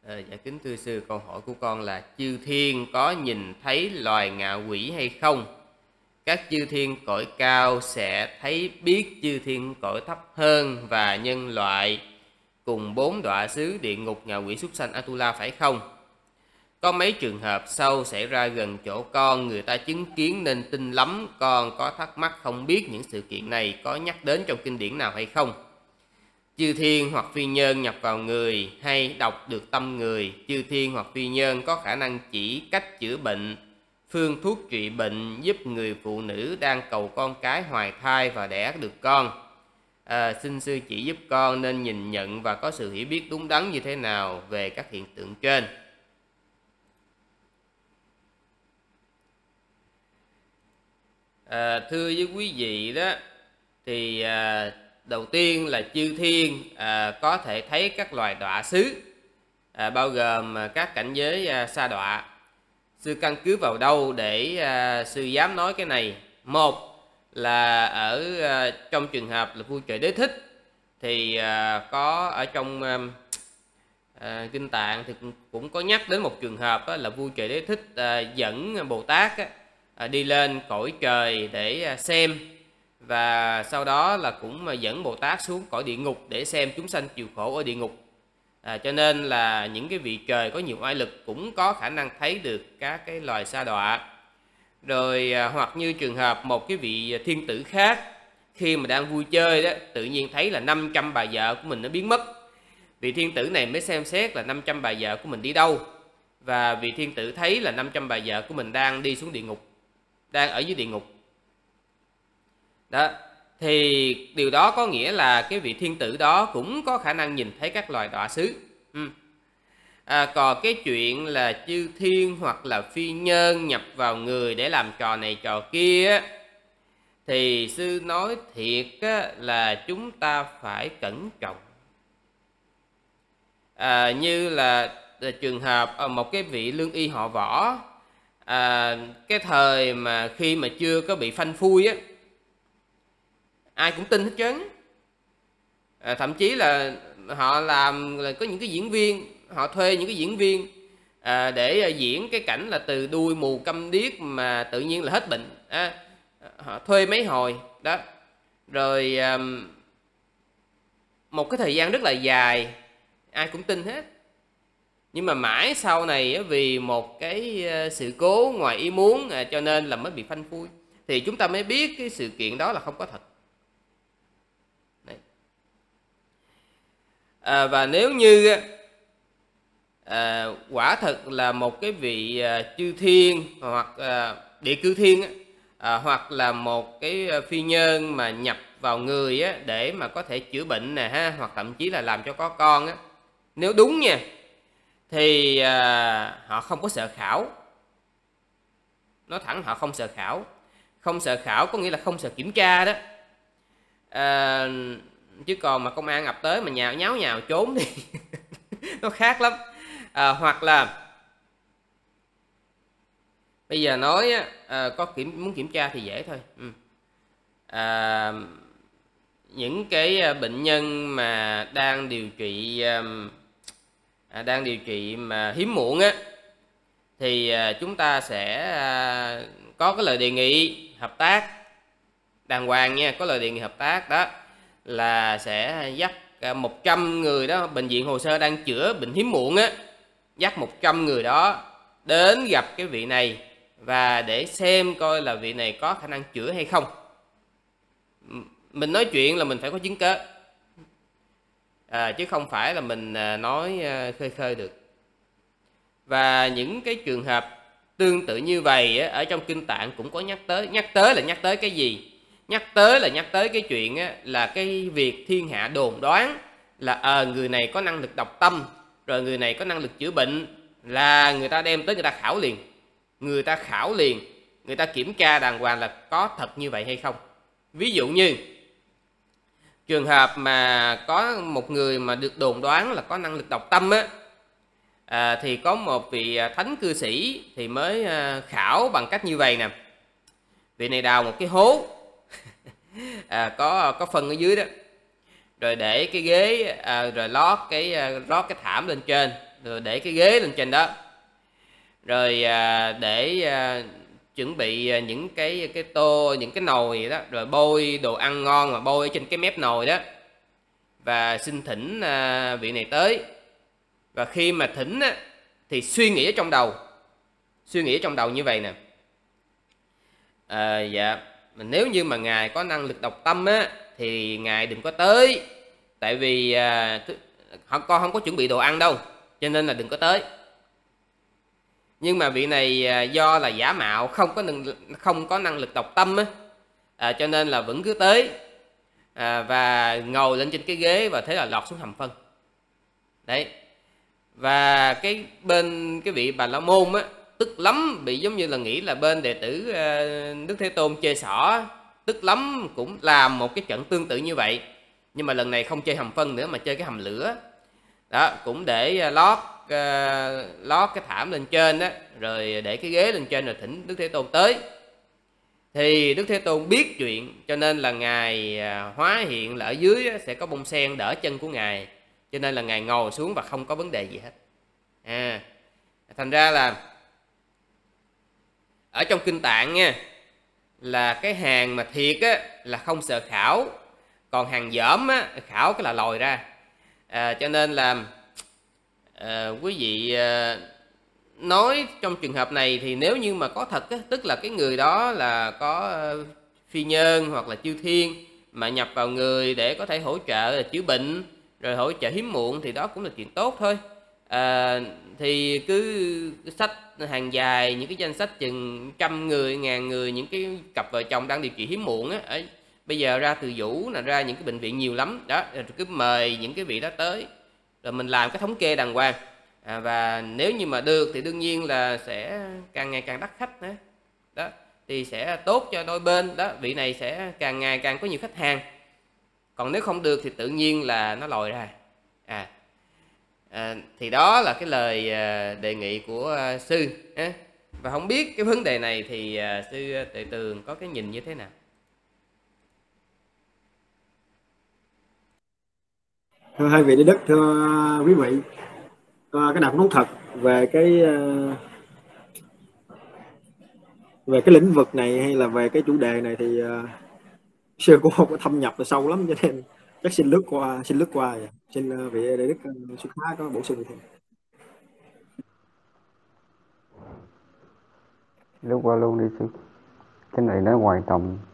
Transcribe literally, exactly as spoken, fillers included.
Ờ, dạ kính thưa sư, câu hỏi của con là chư thiên có nhìn thấy loài ngạ quỷ hay không? Các chư thiên cõi cao sẽ thấy biết chư thiên cõi thấp hơn và nhân loại cùng bốn đọa xứ địa ngục, ngạ quỷ, súc sanh, Atula phải không? Có mấy trường hợp sau xảy ra gần chỗ con, người ta chứng kiến nên tin lắm. Con có thắc mắc không biết những sự kiện này có nhắc đến trong kinh điển nào hay không? Chư thiên hoặc phi nhân nhập vào người hay đọc được tâm người. Chư thiên hoặc phi nhân có khả năng chỉ cách chữa bệnh, phương thuốc trị bệnh, giúp người phụ nữ đang cầu con cái hoài thai và đẻ được con. À, xin sư chỉ giúp con nên nhìn nhận và có sự hiểu biết đúng đắn như thế nào về các hiện tượng trên. À, thưa với quý vị đó, thì à, đầu tiên là chư thiên à, có thể thấy các loài đọa xứ, à, bao gồm các cảnh giới à, sa đọa. Sư căn cứ vào đâu để à, sư dám nói cái này? Một là ở à, trong trường hợp là vua trời Đế Thích thì à, có ở trong à, à, kinh Tạng thì cũng có nhắc đến một trường hợp đó, là vua trời Đế Thích à, dẫn Bồ Tát á, à, đi lên cõi trời để à, xem, và sau đó là cũng mà dẫn Bồ Tát xuống cõi địa ngục để xem chúng sanh chịu khổ ở địa ngục. À, cho nên là những cái vị trời có nhiều oai lực cũng có khả năng thấy được các cái loài sa đọa. Rồi à, hoặc như trường hợp một cái vị thiên tử khác khi mà đang vui chơi đó, tự nhiên thấy là năm trăm bà vợ của mình nó biến mất. Vị thiên tử này mới xem xét là năm trăm bà vợ của mình đi đâu, và vị thiên tử thấy là năm trăm bà vợ của mình đang đi xuống địa ngục, đang ở dưới địa ngục. Đó, thì điều đó có nghĩa là cái vị thiên tử đó cũng có khả năng nhìn thấy các loài đọa xứ. Ừ. À, còn cái chuyện là chư thiên hoặc là phi nhân nhập vào người để làm trò này trò kia, thì sư nói thiệt là chúng ta phải cẩn trọng. À, như là, là trường hợp một cái vị lương y họ Võ, à, cái thời mà khi mà chưa có bị phanh phui á, ai cũng tin hết trơn. À, thậm chí là họ làm là có những cái diễn viên, họ thuê những cái diễn viên à, để diễn cái cảnh là từ đuôi mù câm điếc mà tự nhiên là hết bệnh. À, họ thuê mấy hồi đó, rồi à, một cái thời gian rất là dài ai cũng tin hết. Nhưng mà mãi sau này vì một cái sự cố ngoài ý muốn cho nên là mới bị phanh phui, thì chúng ta mới biết cái sự kiện đó là không có thật. Đấy. À, và nếu như à, quả thật là một cái vị à, chư thiên hoặc à, địa cư thiên à, hoặc là một cái phi nhân mà nhập vào người á, để mà có thể chữa bệnh nè ha, hoặc thậm chí là làm cho có con á, nếu đúng nha, thì à, họ không có sợ khảo. Nói thẳng họ không sợ khảo. Không sợ khảo có nghĩa là không sợ kiểm tra đó. À, chứ còn mà công an ập tới mà nhào nháo nhào trốn thì nó khác lắm. À, hoặc là bây giờ nói à, có kiểm muốn kiểm tra thì dễ thôi. Ừ. À, những cái bệnh nhân mà đang điều trị à, đang điều trị mà hiếm muộn á, thì à, chúng ta sẽ à, có cái lời đề nghị hợp tác đàng hoàng nha. Có lời đề nghị hợp tác đó là sẽ dắt một trăm người đó, bệnh viện hồ sơ đang chữa bệnh hiếm muộn á, dắt một trăm người đó đến gặp cái vị này và để xem coi là vị này có khả năng chữa hay không. Mình nói chuyện là mình phải có chứng cớ, à, chứ không phải là mình nói khơi khơi được. Và những cái trường hợp tương tự như vậy ở trong kinh Tạng cũng có nhắc tới. Nhắc tới là nhắc tới cái gì? Nhắc tới là nhắc tới cái chuyện là cái việc thiên hạ đồn đoán là à, người này có năng lực đọc tâm, rồi người này có năng lực chữa bệnh, là người ta đem tới người ta khảo liền. Người ta khảo liền, người ta kiểm tra đàng hoàng là có thật như vậy hay không. Ví dụ như trường hợp mà có một người mà được đồn đoán là có năng lực đọc tâm á, à, thì có một vị thánh cư sĩ thì mới khảo bằng cách như vậy nè. Vị này đào một cái hố à, có có phân ở dưới đó, rồi để cái ghế à, rồi lót cái rót cái thảm lên trên, rồi để cái ghế lên trên đó, rồi à, để à, chuẩn bị những cái cái tô, những cái nồi đó, rồi bôi đồ ăn ngon mà bôi ở trên cái mép nồi đó, và xin thỉnh à, vị này tới. Và khi mà thỉnh á, thì suy nghĩ ở trong đầu, suy nghĩ ở trong đầu như vậy nè: à, dạ nếu như mà ngài có năng lực đọc tâm á thì ngài đừng có tới, tại vì à, con không có chuẩn bị đồ ăn đâu, cho nên là đừng có tới. Nhưng mà vị này à, do là giả mạo, không có năng, không có năng lực đọc tâm á, à, cho nên là vẫn cứ tới, à, và ngồi lên trên cái ghế, và thế là lọt xuống hầm phân. Đấy. Và cái bên cái vị Bà La Môn á tức lắm, bị giống như là nghĩ là bên đệ tử uh, Đức Thế Tôn chê xỏ, tức lắm, cũng làm một cái trận tương tự như vậy, nhưng mà lần này không chơi hầm phân nữa mà chơi cái hầm lửa đó, cũng để uh, lót uh, lót cái thảm lên trên đó, rồi để cái ghế lên trên, rồi thỉnh Đức Thế Tôn tới. Thì Đức Thế Tôn biết chuyện, cho nên là ngài uh, hóa hiện là ở dưới uh, sẽ có bông sen đỡ chân của ngài, cho nên là ngài ngồi xuống và không có vấn đề gì hết. À, thành ra là ở trong kinh Tạng nha, là cái hàng mà thiệt á là không sợ khảo, còn hàng dởm á khảo cái là lòi ra. À, cho nên là à, quý vị à, nói trong trường hợp này thì nếu như mà có thật á, tức là cái người đó là có phi nhân hoặc là chư thiên mà nhập vào người để có thể hỗ trợ chữa bệnh, rồi hỗ trợ hiếm muộn, thì đó cũng là chuyện tốt thôi. À, thì cứ sách hàng dài những cái danh sách chừng trăm người, ngàn người, những cái cặp vợ chồng đang điều trị hiếm muộn á, ở bây giờ ra từ Vũ là ra những cái bệnh viện nhiều lắm đó, rồi cứ mời những cái vị đó tới, rồi mình làm cái thống kê đàng hoàng. À, và nếu như mà được thì đương nhiên là sẽ càng ngày càng đắt khách nữa đó, thì sẽ tốt cho đôi bên đó, vị này sẽ càng ngày càng có nhiều khách hàng. Còn nếu không được thì tự nhiên là nó lòi ra. À, à thì đó là cái lời đề nghị của sư. Và không biết cái vấn đề này thì sư Tuệ Tường có cái nhìn như thế nào? Thưa hai vị Đại Đức, thưa quý vị, cái nào cũng đúng thật về cái về cái lĩnh vực này hay là về cái chủ đề này thì uh, sư cũng không có thâm nhập vào sâu lắm, cho nên chắc xin lướt qua xin lướt qua vậy. Xin uh, vị Đại Đức uh, xuất phát có bổ sung thêm. Lướt qua luôn đi sư, cái này nó ngoài tầm.